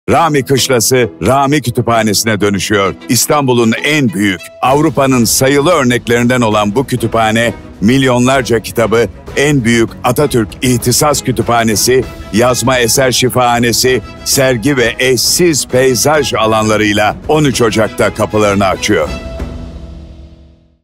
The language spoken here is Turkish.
Rami Kışlası, Rami Kütüphanesi'ne dönüşüyor. İstanbul'un en büyük, Avrupa'nın sayılı örneklerinden olan bu kütüphane, milyonlarca kitabı, en büyük Atatürk İhtisas Kütüphanesi, yazma eser şifahanesi, sergi ve eşsiz peyzaj alanlarıyla 13 Ocak'ta kapılarını açıyor.